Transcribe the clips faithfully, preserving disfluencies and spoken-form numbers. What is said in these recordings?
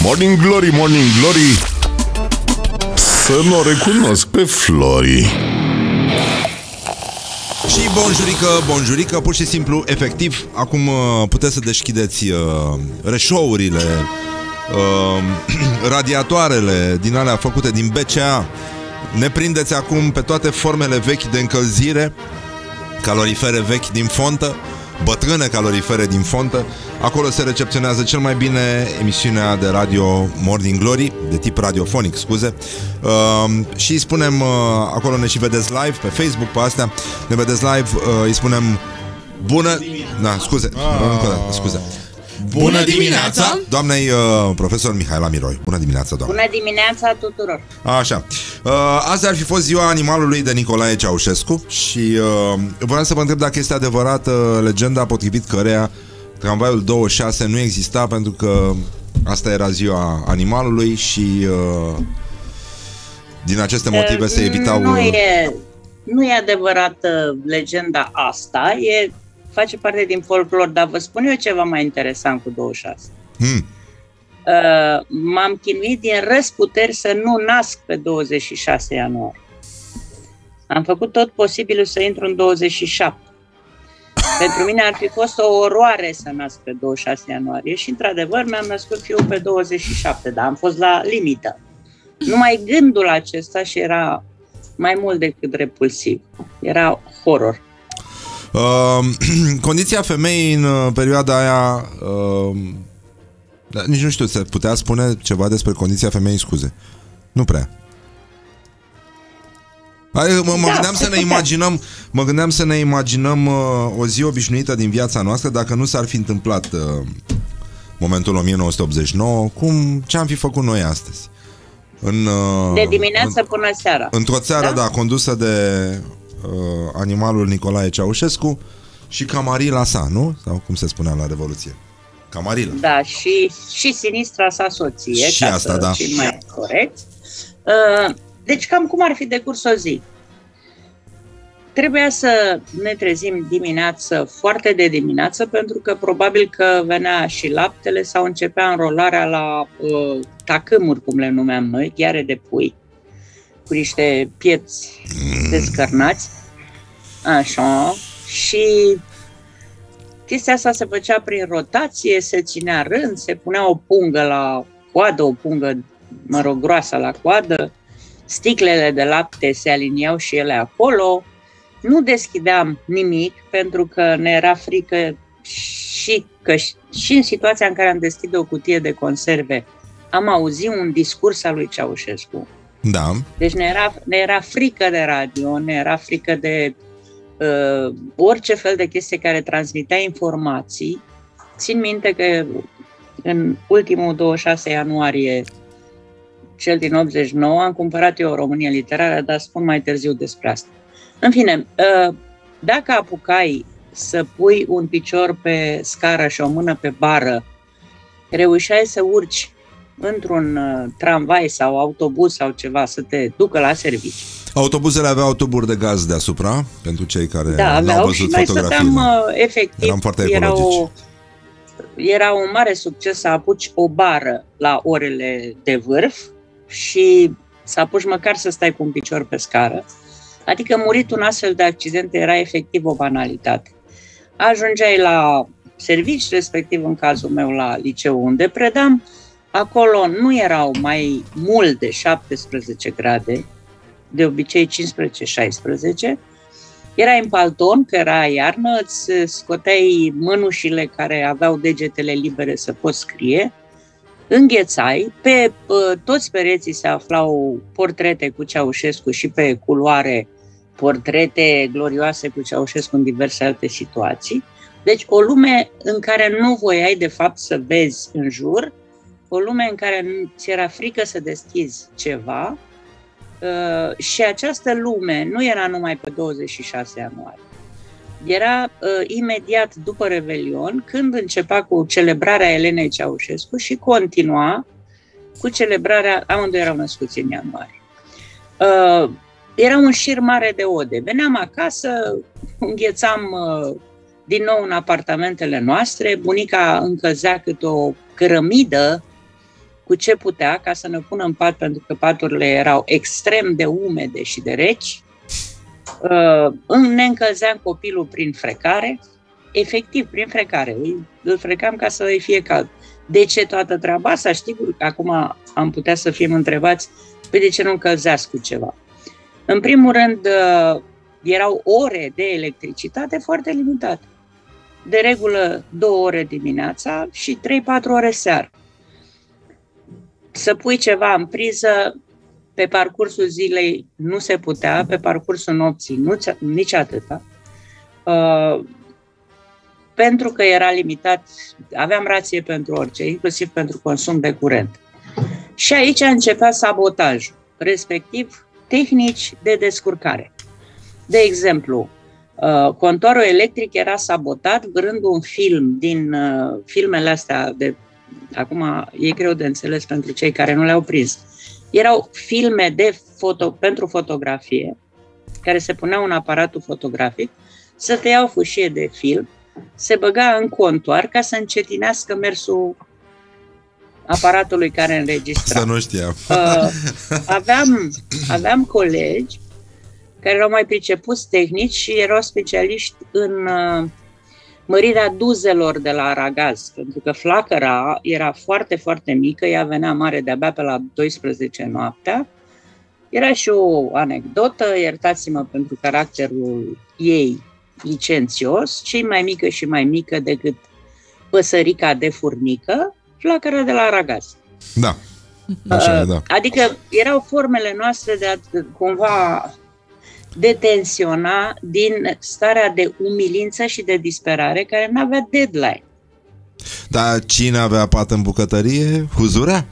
Morning Glory, Morning Glory, să nu recunosc pe Flori. Și bonjurică, bonjurică, pur și simplu, efectiv, acum puteți să deschideți uh, reșourile, uh, radiatoarele din alea făcute din B C A. Ne prindeți acum pe toate formele vechi de încălzire, calorifere vechi din fontă, bătrâne calorifere din fontă. Acolo se recepționează cel mai bine emisiunea de radio Morning Glory, de tip radiofonic, scuze. uh, Și îi spunem, uh, acolo ne și vedeți live pe Facebook, pe astea ne vedeți live, uh, îi spunem bună, da, scuze, ah. scuze. Bună dimineața! Doamnei uh, profesor Mihaela Miroi. Bună dimineața, doamne. Bună dimineața tuturor. Așa. Uh, Azi ar fi fost ziua animalului de Nicolae Ceaușescu și uh, vreau să vă întreb dacă este adevărată legenda potrivit căreia tramvaiul douăzeci și șase nu exista pentru că asta era ziua animalului și uh, din aceste motive se evitau... Nu e, nu e adevărată legenda asta, e... face parte din folclor, dar vă spun eu ceva mai interesant cu douăzeci și șase. Hmm. Uh, m-am chinuit din răsputeri să nu nasc pe douăzeci și șase ianuarie. Am făcut tot posibilul să intru în douăzeci și șapte. Pentru mine ar fi fost o oroare să nasc pe douăzeci și șase ianuarie și, într-adevăr, mi-am născut fiul pe douăzeci și șapte, dar am fost la limită. Numai gândul acesta și era mai mult decât repulsiv. Era horror. Uh, condiția femeii în uh, perioada aia uh, da, nici nu știu, se putea spune ceva despre condiția femeii, scuze. Nu prea. Mă, mă da, gândeam să ne imaginăm Mă gândeam să ne imaginăm uh, o zi obișnuită din viața noastră, dacă nu s-ar fi întâmplat uh, momentul o mie nouă sute optzeci și nouă, cum, ce am fi făcut noi astăzi în, uh, de dimineață în, până seara. într-o țară, da, da condusă de uh, animalul Nicolae Ceaușescu și Camarila sa, nu? Sau cum se spunea la Revoluție? Camarila. Da, și, și sinistra sa soție, și ca asta, să da. fim mai corect. Uh, deci cam cum ar fi decurs o zi? Trebuia să ne trezim dimineață, foarte de dimineață, pentru că probabil că venea și laptele sau începea înrolarea la uh, tacâmuri, cum le numeam noi, gheare de pui, cu niște pieți descărnați. Așa. Și chestia asta se făcea prin rotație, se ținea rând, se punea o pungă la coadă, o pungă, mă rog, groasă la coadă, sticlele de lapte se aliniau și ele acolo. Nu deschideam nimic pentru că ne era frică și că și în situația în care am deschide o cutie de conserve am auzit un discurs al lui Ceaușescu. Da. Deci ne era, ne era frică de radio, ne era frică de uh, orice fel de chestie care transmitea informații. Țin minte că în ultimul douăzeci și șase ianuarie, cel din optzeci și nouă, am cumpărat eu o Românie literară, dar spun mai târziu despre asta. În fine, dacă apucai să pui un picior pe scară și o mână pe bară, reușeai să urci într-un tramvai sau autobuz sau ceva să te ducă la serviciu. Autobuzele aveau tuburi de gaz deasupra, pentru cei care da, n-au văzut fotografiile. Da, stăteam, efectiv, eram foarte era, o, ecologici. Era un mare succes să apuci o bară la orele de vârf și să apuci măcar să stai cu un picior pe scară. Adică murit un astfel de accident era efectiv o banalitate. Ajungeai la servici, respectiv în cazul meu la liceu unde predam, acolo nu erau mai mult de șaptesprezece grade, de obicei cincisprezece șaisprezece, erai în palton, că era iarnă, îți scoteai mânușile care aveau degetele libere să poți scrie, înghețai, pe uh, toți pereții se aflau portrete cu Ceaușescu și pe culoare portrete glorioase cu Ceaușescu în diverse alte situații. Deci o lume în care nu voiai de fapt să vezi în jur, o lume în care ți era frică să deschizi ceva uh, și această lume nu era numai pe douăzeci și șase ianuarie. Era uh, imediat după Revelion, când începea cu celebrarea Elenei Ceaușescu și continua cu celebrarea, amândoi erau născuți în ianuarie. Uh, era un șir mare de ode. Veneam acasă, înghețam uh, din nou în apartamentele noastre, bunica încălzea câte o cărămidă cu ce putea ca să ne pună în pat, pentru că paturile erau extrem de umede și de reci. Ne încălzeam copilul prin frecare, efectiv prin frecare, îl frecam ca să îi fie cald. De ce toată treaba asta? Știi, acum am putea să fim întrebați, păi de ce nu încălzeați cu ceva? În primul rând, erau ore de electricitate foarte limitate. De regulă două ore dimineața și trei patru ore seara. Să pui ceva în priză, pe parcursul zilei nu se putea, pe parcursul nopții nu, nici atâta. Uh, pentru că era limitat, aveam rație pentru orice, inclusiv pentru consum de curent. Și aici începea sabotajul, respectiv tehnici de descurcare. De exemplu, uh, contorul electric era sabotat vrând un film din uh, filmele astea de... Acum e greu de înțeles pentru cei care nu le-au prins. Erau filme de foto, pentru fotografie, care se puneau în aparatul fotografic, să te iau fâșie de film, se băga în contoar ca să încetinească mersul aparatului care înregistra. Asta nu știam. Uh, aveam, aveam colegi care erau mai pricepuți tehnici și erau specialiști în uh, mărirea duzelor de la aragaz, pentru că flacăra era foarte, foarte mică, ea venea mare de-abia pe la douăsprezece noaptea. Era și o anecdotă, iertați-mă pentru caracterul ei licențios, cei mai mică și mai mică decât păsărica de furnică, flacăra de la aragaz. Da, așa e, da. Adică erau formele noastre de a cumva detensiona din starea de umilință și de disperare care nu avea deadline. Dar cine avea pat în bucătărie, huzurea?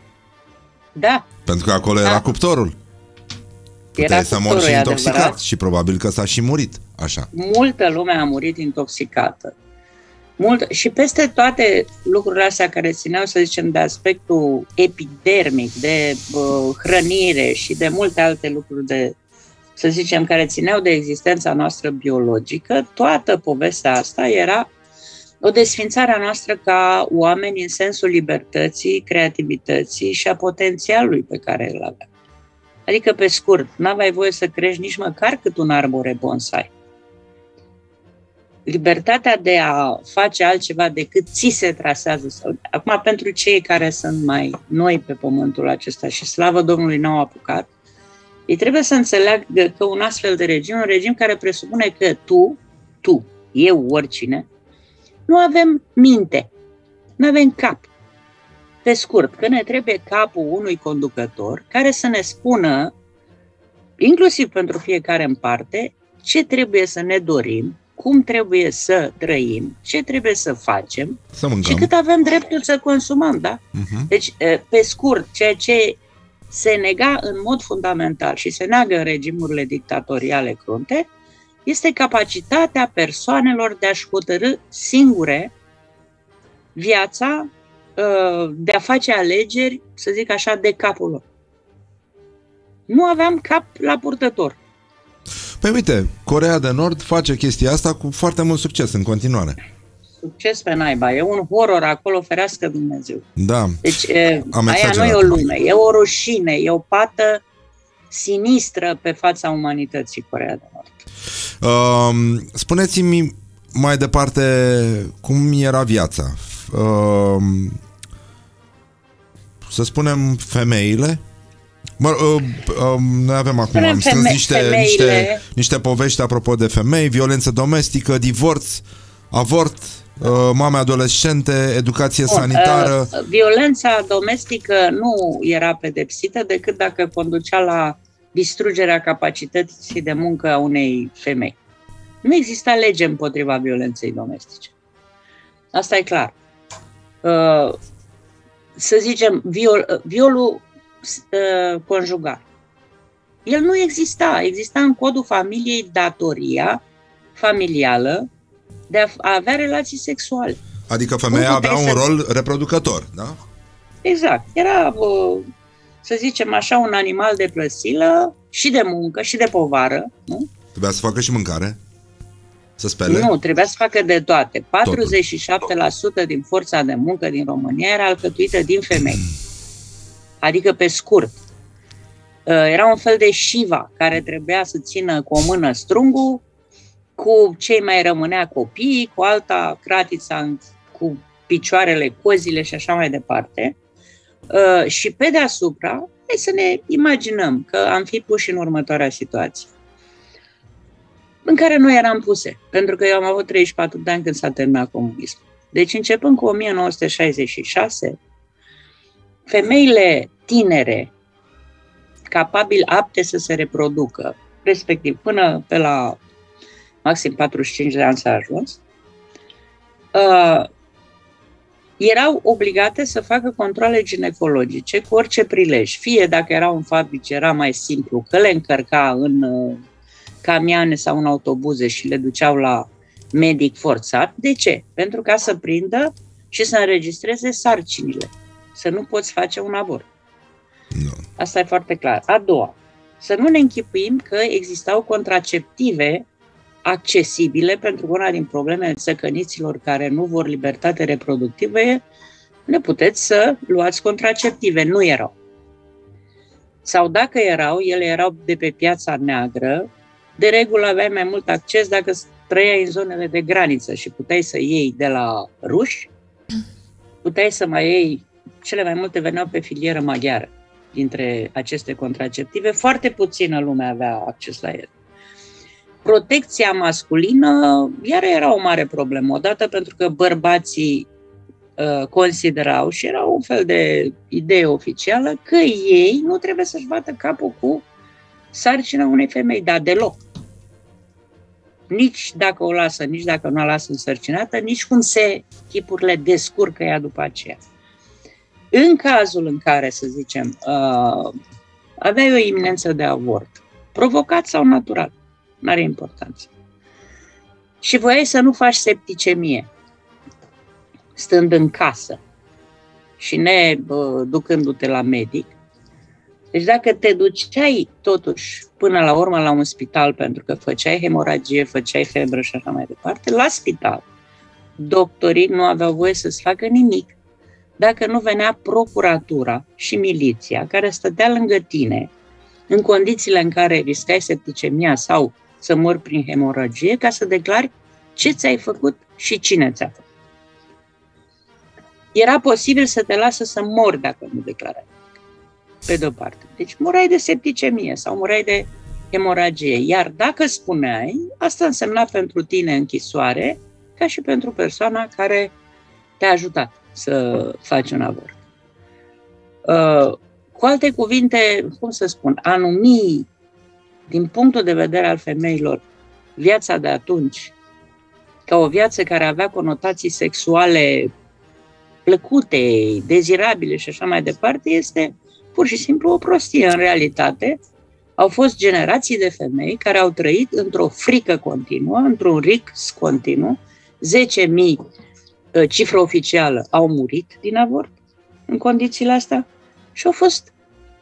Da. Pentru că acolo da. era cuptorul. Puteai era să mori și intoxicat adevărat. Și probabil că s-a și murit, așa. Multă lume a murit intoxicată. Mult, și peste toate lucrurile astea care țineau, să zicem, de aspectul epidermic, de uh, hrănire și de multe alte lucruri de, să zicem, care țineau de existența noastră biologică, toată povestea asta era o desfințare a noastră ca oameni în sensul libertății, creativității și a potențialului pe care îl aveam. Adică, pe scurt, n-aveai voie să crești nici măcar cât un arbore bonsai. Libertatea de a face altceva decât ți se trasează. Acum, pentru cei care sunt mai noi pe pământul acesta și slavă Domnului n-au apucat, ei trebuie să înțeleagă că un astfel de regim, un regim care presupune că tu, tu, eu, oricine, nu avem minte, nu avem cap. Pe scurt, că ne trebuie capul unui conducător care să ne spună, inclusiv pentru fiecare în parte, ce trebuie să ne dorim, cum trebuie să trăim, ce trebuie să facem să și cât avem dreptul să consumăm, da? Uh-huh. Deci, pe scurt, ceea ce se nega în mod fundamental și se neagă în regimurile dictatoriale crunte, este capacitatea persoanelor de a-și hotărî singure viața, de a face alegeri, să zic așa, de capul lor. Nu aveam cap la purtător. Păi uite, Coreea de Nord face chestia asta cu foarte mult succes în continuare. Succes pe naiba, e un horror acolo, ferească Dumnezeu. Da. Deci e, aia nu e o lume, e o rușine, e o pată sinistră pe fața umanității, Coreea de Nord. Uh, spuneți-mi mai departe cum era viața. Uh, să spunem femeile. Mă, uh, uh, noi avem acum, am strâns niște, niște, niște povești apropo de femei, violență domestică, divorț, avort, uh, mame adolescente, educație Bun, sanitară. Uh, violența domestică nu era pedepsită decât dacă conducea la distrugerea capacității de muncă a unei femei. Nu exista lege împotriva violenței domestice. Asta e clar. Uh, să zicem, viol, violul uh, conjugal. El nu exista. Exista în codul familiei datoria familială de a avea relații sexuale. Adică femeia avea un să... rol reproducător, da? Exact. Era, uh, să zicem așa, un animal de plăsilă și de muncă și de povară. Nu? Trebuia să facă și mâncare? Să spele? Nu, trebuia să facă de toate. patruzeci și șapte la sută din forța de muncă din România era alcătuită din femei. adică pe scurt. Era un fel de Shiva care trebuia să țină cu o mână strungul, cu cei mai rămânea copiii, cu alta cratița cu picioarele, cozile și așa mai departe. Și pe deasupra, hai să ne imaginăm că am fi puși în următoarea situație, în care noi eram puse, pentru că eu am avut treizeci și patru de ani când s-a terminat comunismul. Deci începând cu o mie nouă sute șaizeci și șase, femeile tinere, capabile, apte să se reproducă, respectiv până pe la maxim patruzeci și cinci de ani s-a ajuns, uh, erau obligate să facă controale ginecologice cu orice prilej. Fie dacă erau în fabrici, era mai simplu, că le încărca în uh, camioane sau în autobuze și le duceau la medic forțat. De ce? Pentru ca să prindă și să înregistreze sarcinile. Să nu poți face un avort. No. Asta e foarte clar. A doua, să nu ne închipuim că existau contraceptive accesibile, pentru că una din problemele țăcăniților care nu vor libertate reproductivă e: ne puteți să luați contraceptive. Nu erau. Sau dacă erau, ele erau de pe piața neagră. De regulă aveai mai mult acces dacă trăiai în zonele de graniță și puteai să iei de la ruși, puteai să mai iei, cele mai multe veneau pe filieră maghiară. Dintre aceste contraceptive, foarte puțină lume avea acces la ele. Protecția masculină iar era o mare problemă, odată pentru că bărbații uh, considerau, și era un fel de idee oficială, că ei nu trebuie să-și bată capul cu sarcina unei femei, dar deloc. Nici dacă o lasă, nici dacă nu o lasă însărcinată, nici cum se chipurile descurcă ea după aceea. În cazul în care, să zicem, uh, aveai o iminență de avort, provocat sau natural, n-are importanță, și voiai să nu faci septicemie, stând în casă și ne uh, ducându-te la medic, deci dacă te duceai totuși până la urmă la un spital pentru că făceai hemoragie, făceai febră și așa mai departe, la spital, doctorii nu aveau voie să-ți facă nimic dacă nu venea procuratura și miliția care stătea lângă tine în condițiile în care riscai septicemia sau să mori prin hemoragie, ca să declari ce ți-ai făcut și cine ți-a făcut. Era posibil să te lasă să mori dacă nu declarai, pe de-o parte. Deci murai de septicemie sau murai de hemoragie. Iar dacă spuneai, asta însemna pentru tine închisoare, ca și pentru persoana care te-a ajutat să faci un avort. Uh, cu alte cuvinte, cum să spun, a numi, din punctul de vedere al femeilor, viața de atunci ca o viață care avea conotații sexuale plăcute, dezirabile și așa mai departe, este pur și simplu o prostie. În realitate, au fost generații de femei care au trăit într-o frică continuă, într-un risc continuu. zece mii, cifră oficială, au murit din avort în condițiile astea și au fost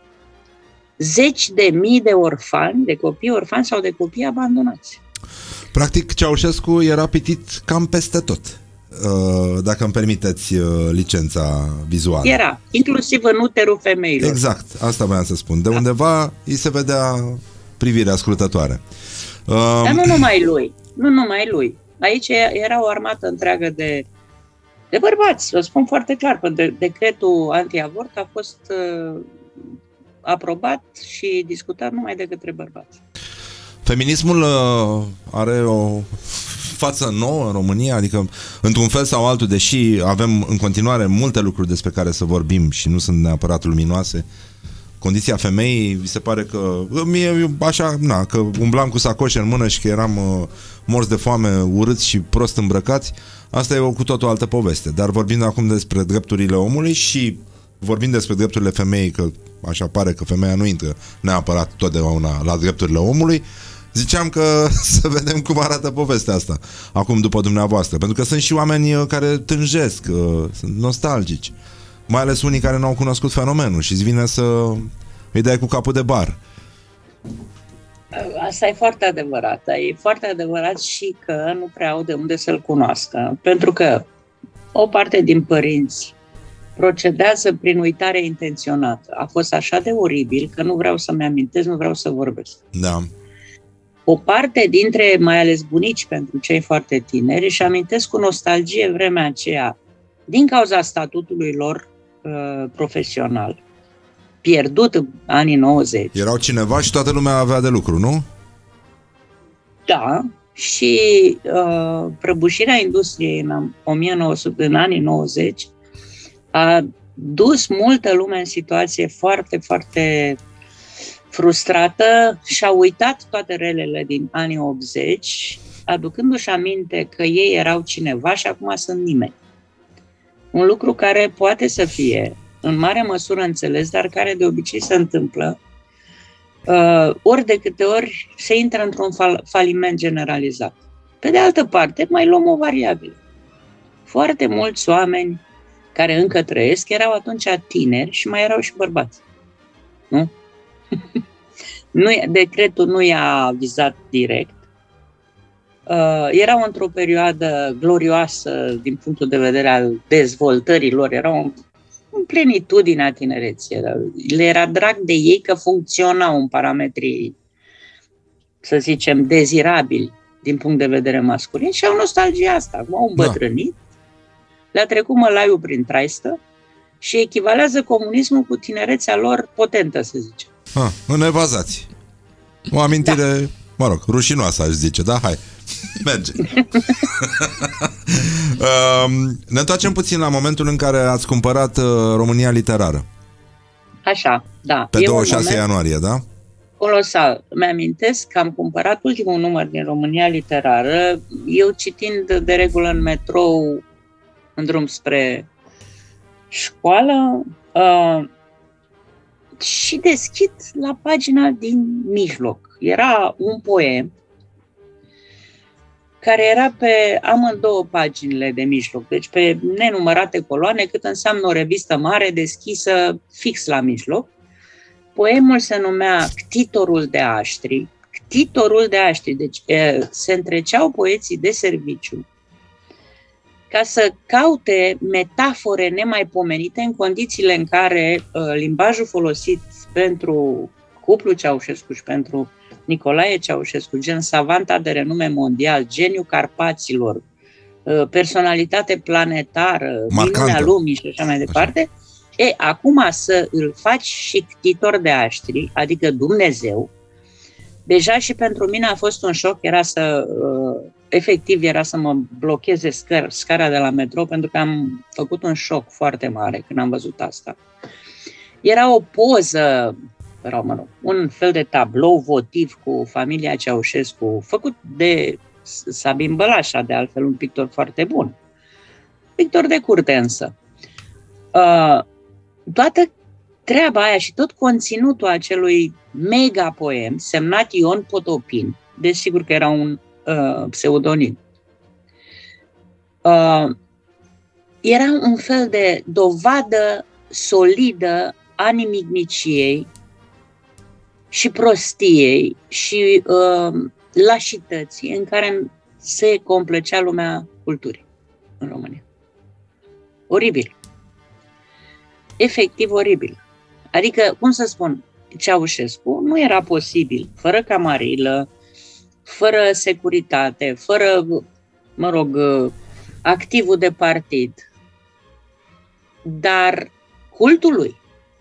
zeci de mii de orfani, de copii orfani sau de copii abandonați. Practic, Ceaușescu era pitit cam peste tot, dacă îmi permiteți licența vizuală. Era, inclusiv în uterul femeilor. Exact, asta voiam să spun. De da. Undeva îi se vedea privirea ascultătoare. Dar nu numai lui, nu numai lui. Aici era o armată întreagă de, de bărbați, vă spun foarte clar, pentru că decretul anti-avort a fost uh, aprobat și discutat numai de către bărbați. Feminismul uh, are o față nouă în România, adică într-un fel sau altul, deși avem în continuare multe lucruri despre care să vorbim și nu sunt neapărat luminoase, condiția femeii, vi se pare că mie așa, na, că umblam cu sacoșe în mână și că eram uh, morți de foame, urâți și prost îmbrăcați, asta e o cu totul altă poveste. Dar vorbind acum despre drepturile omului și vorbind despre drepturile femeii, că așa pare că femeia nu intră neapărat totdeauna la drepturile omului, ziceam că să vedem cum arată povestea asta acum după dumneavoastră, pentru că sunt și oameni care tânjesc, sunt nostalgici, mai ales unii care n-au cunoscut fenomenul și îți vine să îi dai cu capul de bar. Asta e foarte adevărat, e foarte adevărat și că nu prea au de unde să-l cunoască, pentru că o parte din părinți procedează prin uitare intenționată. A fost așa de oribil că nu vreau să-mi amintesc, nu vreau să vorbesc. Da. O parte dintre, mai ales bunici pentru cei foarte tineri, își amintesc cu nostalgie vremea aceea, din cauza statutului lor uh, profesional, pierdut în anii nouăzeci. Erau cineva și toată lumea avea de lucru, nu? Da, și uh, prăbușirea industriei în, o mie nouă sute, în anii nouăzeci a dus multă lume în situație foarte, foarte frustrată și a uitat toate relele din anii optzeci, aducându-și aminte că ei erau cineva și acum sunt nimeni. Un lucru care poate să fie în mare măsură înțeles, dar care de obicei se întâmplă uh, ori de câte ori se intră într-un fal- faliment generalizat. Pe de altă parte, mai luăm o variabilă. Foarte mulți oameni care încă trăiesc erau atunci tineri și mai erau și bărbați. Nu? nu decretul nu i-a vizat direct. Uh, erau într-o perioadă glorioasă din punctul de vedere al dezvoltării lor, erau în plenitudinea tinereții. Le era drag de ei că funcționau în parametrii, să zicem, dezirabili din punct de vedere masculin și au nostalgia asta. Acum au îmbătrânit, da. Le-a trecut mălaiul prin traistă și echivalează comunismul cu tinerețea lor potentă, să zicem. Ha, înevazați. O amintire, da. Mă rog, rușinoasă, aș zice, da? Hai, merge. uh, ne întoarcem puțin la momentul în care ați cumpărat uh, România Literară. Așa, da. Pe douăzeci și șase ianuarie, da? Colosal. Mi-amintesc că am cumpărat ultimul număr din România Literară, eu citind de regulă în metrou în drum spre școală uh, și deschid la pagina din mijloc. Era un poem care era pe amândouă paginile de mijloc, deci pe nenumărate coloane, cât înseamnă o revistă mare deschisă fix la mijloc. Poemul se numea Ctitorul de Aștri. Ctitorul de Aștri, deci e, se întreceau poeții de serviciu ca să caute metafore nemaipomenite în condițiile în care uh, limbajul folosit pentru cuplul Ceaușescu și pentru Nicolae Ceaușescu, gen savanta de renume mondial, geniu Carpaților, uh, personalitate planetară, minunea lumii și așa mai departe, așa. E, acum să îl faci și ctitor de aștri, adică Dumnezeu, deja și pentru mine a fost un șoc, era să... Uh, efectiv era să mă blocheze scar- scara de la metrou, pentru că am făcut un șoc foarte mare când am văzut asta. Era o poză, mă rog, un fel de tablou votiv cu familia Ceaușescu, făcut de Sabin Bălașa, de altfel un pictor foarte bun. Pictor de curte însă. Uh, toată treaba aia și tot conținutul acelui mega poem, semnat Ion Potopin, desigur că era un Uh, pseudonim. Uh, era un fel de dovadă solidă a nimicniciei și prostiei și uh, lașității în care se complăcea lumea culturii în România. Oribil. Efectiv oribil. Adică, cum să spun, Ceaușescu nu era posibil, fără camarilă, fără securitate, fără, mă rog, activul de partid, dar cultul lui,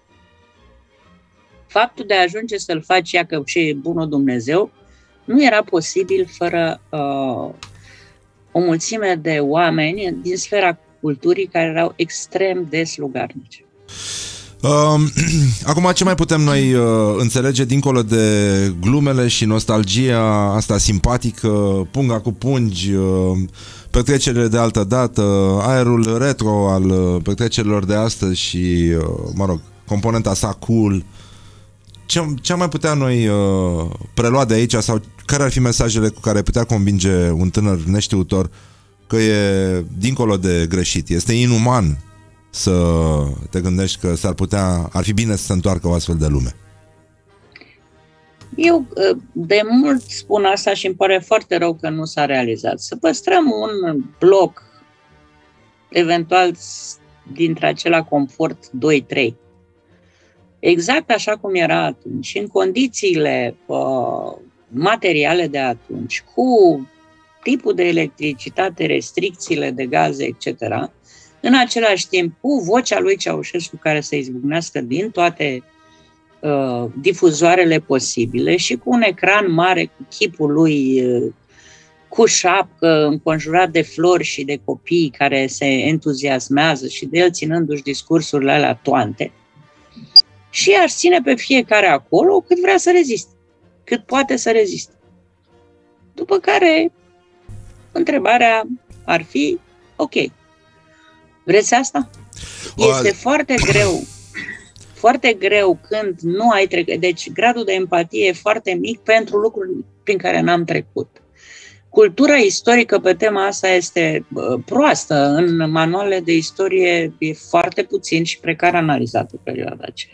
faptul de a ajunge să-l faci ea că și e bunul Dumnezeu, nu era posibil fără uh, o mulțime de oameni din sfera culturii care erau extrem de slugarnici. Uh, acum, ce mai putem noi uh, înțelege dincolo de glumele și nostalgia asta simpatică, punga cu pungi, uh, petrecerile de altă dată, aerul retro al uh, petrecerilor de astăzi și, uh, mă rog, componenta sa cool? Ce, ce am mai putea noi uh, prelua de aici sau care ar fi mesajele cu care putea convinge un tânăr neștiutor că e dincolo de greșit, este inuman să te gândești că s-ar putea, ar fi bine să se întoarcă o astfel de lume? Eu de mult spun asta și îmi pare foarte rău că nu s-a realizat. Să păstrăm un bloc, eventual dintre acela confort doi trei. Exact așa cum era atunci, în condițiile uh, materiale de atunci, cu tipul de electricitate, restricțiile de gaze, et cetera, în același timp cu vocea lui Ceaușescu care să izbucnească din toate uh, difuzoarele posibile și cu un ecran mare cu chipul lui uh, cu șapcă, înconjurat de flori și de copii care se entuziasmează și de el ținându-și discursurile alea toante. Și aș ține pe fiecare acolo cât vrea să reziste, cât poate să reziste. După care, întrebarea ar fi, ok, vreți asta? Este foarte greu, foarte greu când nu ai trecut. Deci gradul de empatie e foarte mic pentru lucruri prin care n-am trecut. Cultura istorică pe tema asta este proastă. În manualele de istorie e foarte puțin și precar analizată perioada aceea.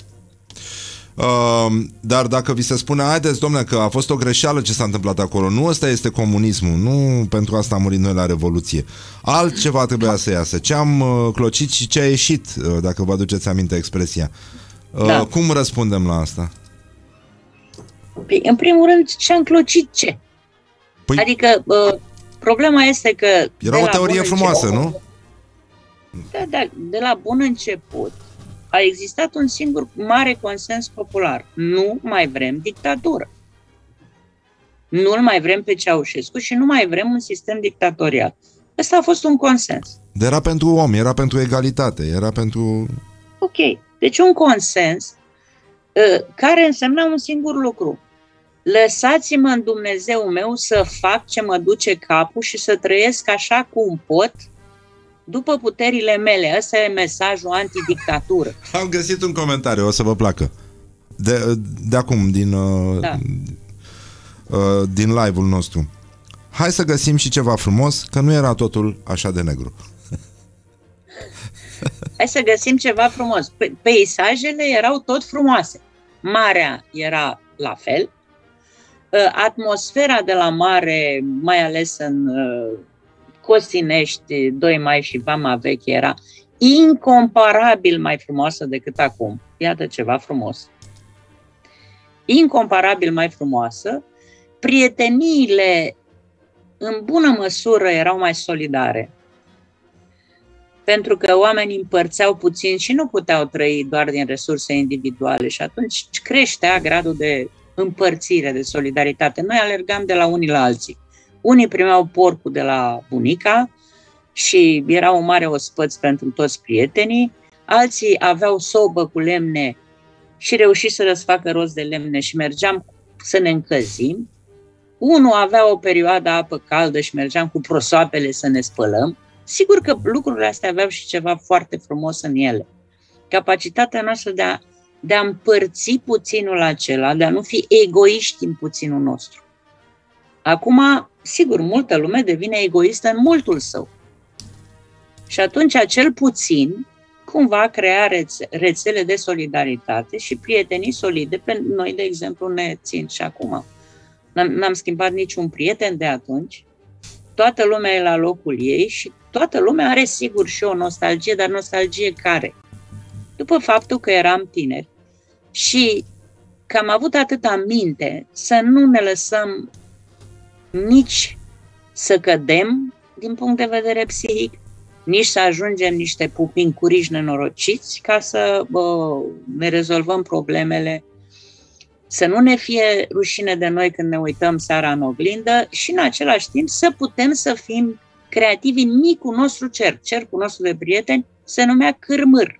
Uh, dar dacă vi se spune, haideți, domnule, că a fost o greșeală ce s-a întâmplat acolo, nu ăsta este comunismul, nu pentru asta am murit noi la Revoluție. Altceva trebuia să iasă. Ce am uh, clocit și ce a ieșit, uh, dacă vă aduceți aminte expresia. Uh, da. Cum răspundem la asta? Păi, în primul rând, ce am clocit ce? Păi, adică, uh, problema este că... Era o teorie frumoasă, început, nu? Da, da, de la bun început a existat un singur mare consens popular. Nu mai vrem dictatură. Nu-l mai vrem pe Ceaușescu și nu mai vrem un sistem dictatorial. Ăsta a fost un consens. Dar era pentru om, era pentru egalitate, era pentru... Ok. Deci un consens uh, care însemna un singur lucru. Lăsați-mă în Dumnezeu meu să fac ce mă duce capul și să trăiesc așa cum pot după puterile mele. Ăsta e mesajul antidictatură. Am găsit un comentariu, o să vă placă. De, de acum, din, da. uh, din live-ul nostru. Hai să găsim și ceva frumos, că nu era totul așa de negru. Hai să găsim ceva frumos. Peisajele erau tot frumoase. Marea era la fel. Atmosfera de la mare, mai ales în Costinești, doi mai și Vama Veche, era incomparabil mai frumoasă decât acum. Iată ceva frumos. Incomparabil mai frumoasă. Prieteniile, în bună măsură, erau mai solidare. Pentru că oamenii împărțeau puțin și nu puteau trăi doar din resurse individuale și atunci creștea gradul de împărțire, de solidaritate. Noi alergam de la unii la alții. Unii primeau porcul de la bunica și era o mare ospăț pentru toți prietenii, alții aveau sobă cu lemne și reușiseră să facă rost de lemne și mergeam să ne încălzim. Unul avea o perioadă apă caldă și mergeam cu prosoapele să ne spălăm. Sigur că lucrurile astea aveau și ceva foarte frumos în ele. Capacitatea noastră de a, de a împărți puținul acela, de a nu fi egoiști în puținul nostru. Acum, sigur, multă lume devine egoistă în multul său. Și atunci acel puțin cumva crea rețe- rețele de solidaritate și prietenii solide. Pe noi, de exemplu, ne țin și acum. N-am, n-am schimbat niciun prieten de atunci. Toată lumea e la locul ei și toată lumea are sigur și o nostalgie, dar nostalgie care? După faptul că eram tineri și că am avut atâta minte să nu ne lăsăm nici să cădem din punct de vedere psihic, nici să ajungem niște pupincuriși nenorociți ca să bă, ne rezolvăm problemele, să nu ne fie rușine de noi când ne uităm seara în oglindă și în același timp să putem să fim creativi în micul nostru cerc. Cercul nostru de prieteni se numea Cârmâr.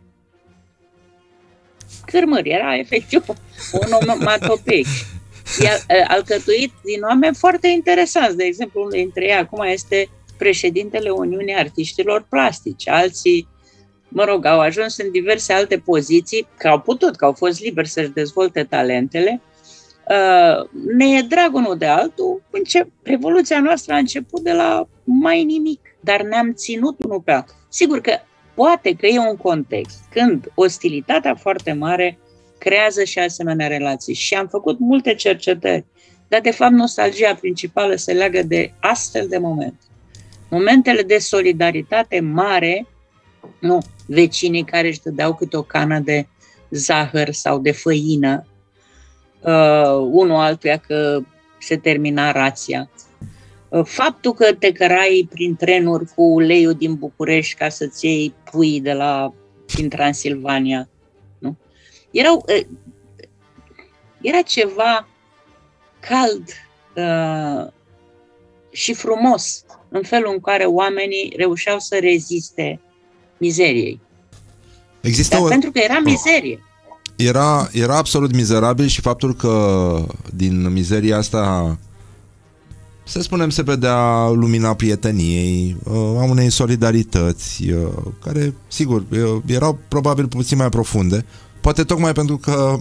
Cârmâr era efectiv un onomatopeic. E alcătuit din oameni foarte interesanți. De exemplu, unul dintre ei acum este președintele Uniunii Artiștilor Plastici. Alții, mă rog, au ajuns în diverse alte poziții, că au putut, că au fost liberi să-și dezvolte talentele. Ne e drag unul de altul. Încep, revoluția noastră a început de la mai nimic, dar ne-am ținut unul pe altul. Sigur că poate că e un context când ostilitatea foarte mare creează și asemenea relații. Și am făcut multe cercetări, dar de fapt nostalgia principală se leagă de astfel de momente. Momentele de solidaritate mare, nu, vecinii care își dădeau câte o cană de zahăr sau de făină, uh, unul altuia că se termina rația. Uh, faptul că te cărai prin trenuri cu uleiul din București ca să-ți iei pui de la, din Transilvania, nu? Erau, uh, era ceva cald uh, și frumos în felul în care oamenii reușeau să reziste mizeriei. Există Dar o... pentru că era mizerie. Era, era absolut mizerabil și faptul că din mizeria asta, să spunem, se vedea lumina prieteniei, a unei solidarități, care, sigur, erau probabil puțin mai profunde, poate tocmai pentru că,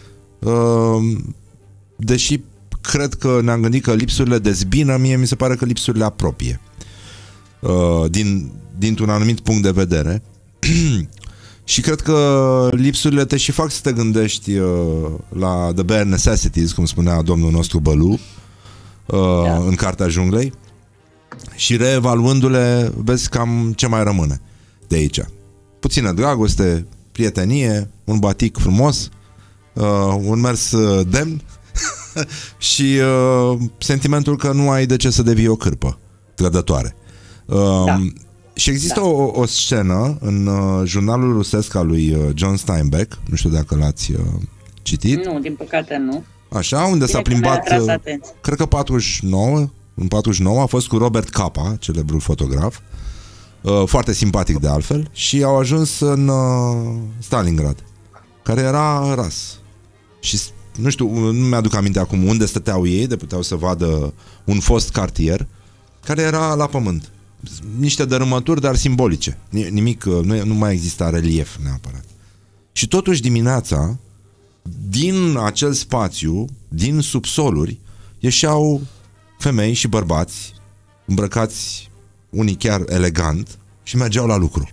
deși cred că ne-am gândit că lipsurile dezbină, mie mi se pare că lipsurile apropie, din, dintr-un anumit punct de vedere. Și cred că lipsurile te și fac să te gândești uh, la the bare necessities, cum spunea domnul nostru Bălu, uh, da. în Cartea Junglei, și reevaluându-le vezi cam ce mai rămâne de aici. Puțină dragoste, prietenie, un batic frumos, uh, un mers demn și uh, sentimentul că nu ai de ce să devii o cârpă trădătoare. Uh, da. Și există da. o, o scenă în uh, jurnalul rusesc al lui uh, John Steinbeck, nu știu dacă l-ați uh, citit. Nu, din păcate nu. Așa, unde Bine s-a plimbat, uh, cred că patruzeci și nouă, în patruzeci și nouă a fost cu Robert Capa, celebrul fotograf, uh, foarte simpatic de altfel, și au ajuns în uh, Stalingrad, care era ras. Și nu știu, nu mi-aduc aminte acum unde stăteau ei, de puteau să vadă un fost cartier, care era la pământ. Niște dărâmături, dar simbolice. Nimic, nu, nu mai exista relief neapărat. Și totuși dimineața, din acel spațiu, din subsoluri, ieșeau femei și bărbați, îmbrăcați unii chiar elegant, și mergeau la lucru.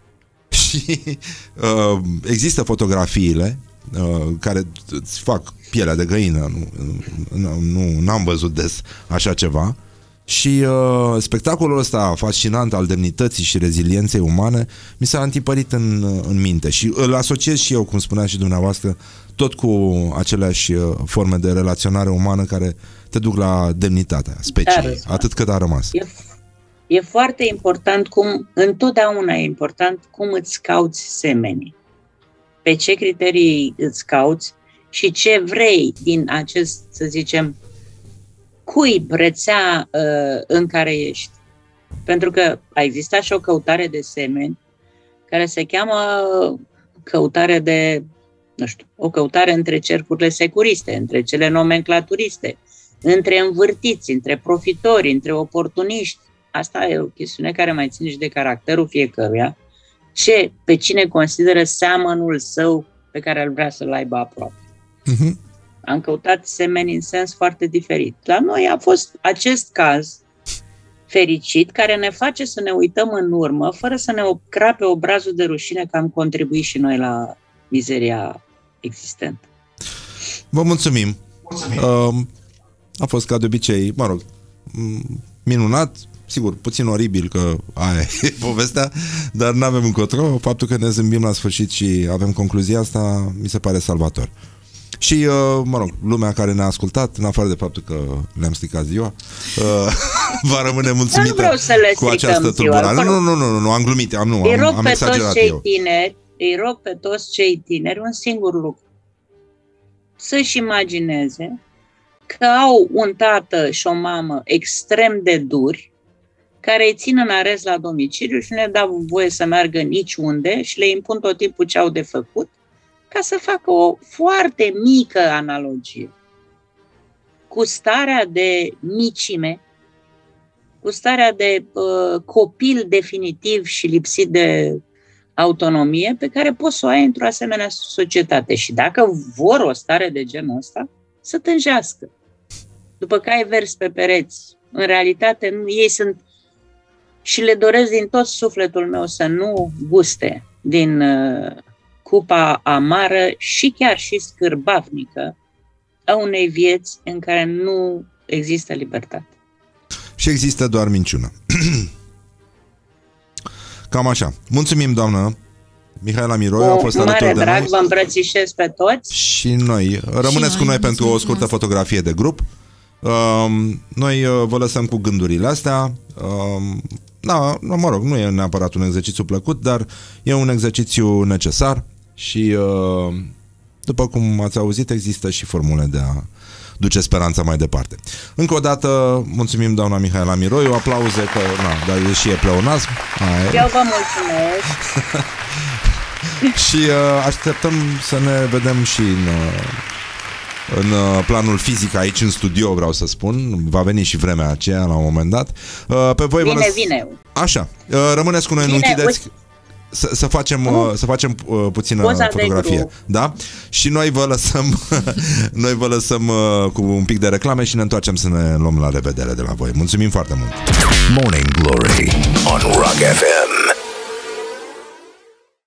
Și uh, există fotografiile uh, care îți fac pielea de găină. Nu, nu, n-am văzut des așa ceva. Și uh, spectacolul ăsta fascinant al demnității și rezilienței umane mi s-a întipărit în, în minte și îl asociez și eu, cum spunea și dumneavoastră, tot cu aceleași forme de relaționare umană care te duc la demnitatea speciei, da, atât cât a rămas. E, e foarte important cum, întotdeauna e important cum îți cauți semenii, pe ce criterii îți cauți și ce vrei din acest, să zicem, cuib, rețea uh, în care ești. Pentru că a existat și o căutare de semeni care se cheamă căutare de, nu știu, o căutare între cercurile securiste, între cele nomenclaturiste, între învârtiți, între profitori, între oportuniști. Asta e o chestiune care mai ține și de caracterul fiecăruia. Ce, pe cine consideră seamănul său pe care îl vrea să-l aibă aproape. Uh-huh. Am căutat semeni în sens foarte diferit. La noi a fost acest caz fericit care ne face să ne uităm în urmă fără să ne crape obrazul de rușine că am contribuit și noi la mizeria existentă. Vă mulțumim. mulțumim. Uh, a fost ca de obicei, mă rog, minunat, sigur, puțin oribil că aia e povestea, dar n-avem încotro. Faptul că ne zâmbim la sfârșit și avem concluzia asta mi se pare salvator. Și, uh, mă rog, lumea care ne-a ascultat, în afară de faptul că le-am stricat ziua, uh, va rămâne mulțumită cu această tulburare. Nu, nu, nu, nu, nu, am glumit, am, nu, am, am exagerat eu. Tineri, îi rog pe toți cei tineri un singur lucru. Să-și imagineze că au un tată și o mamă extrem de duri, care îi țin în arest la domiciliu și nu le dau voie să meargă niciunde și le impun tot timpul ce au de făcut, ca să facă o foarte mică analogie cu starea de micime, cu starea de uh, copil definitiv și lipsit de autonomie pe care poți să o ai într-o asemenea societate. Și dacă vor o stare de genul ăsta, să tânjească. După că ai vers pe pereți, în realitate nu, ei sunt, și le doresc din tot sufletul meu să nu guste din uh, cupa amară și chiar și scârbavnică a unei vieți în care nu există libertate. Și există doar minciună. Cam așa. Mulțumim, doamnă, Mihaela Miroiu a fost alături de noi. Mare drag, vă îmbrățișez pe toți. Și noi. Rămâneți și cu noi, noi pentru o scurtă fotografie de grup. Um, noi uh, vă lăsăm cu gândurile astea. Um, na, mă rog, nu e neapărat un exercițiu plăcut, dar e un exercițiu necesar și uh, după cum ați auzit, există și formule de a duce speranța mai departe. Încă o dată, mulțumim doamna Mihaela Miroiu, aplauze că, na, dar și e pleonasm. Eu vă mulțumesc. Și uh, așteptăm să ne vedem și în, uh, în uh, planul fizic aici în studio, vreau să spun. Va veni și vremea aceea la un moment dat. Uh, pe voi vine, vă lăs... vine. Așa, uh, rămâneți cu noi, vine, nu închideți... Uite. Să, să facem, uh, să facem uh, puțină Poza fotografie, da? Și noi vă lăsăm noi vă lăsăm uh, cu un pic de reclame și ne întoarcem să ne luăm la revedere de la voi. Mulțumim foarte mult. Morning Glory on Rock F M.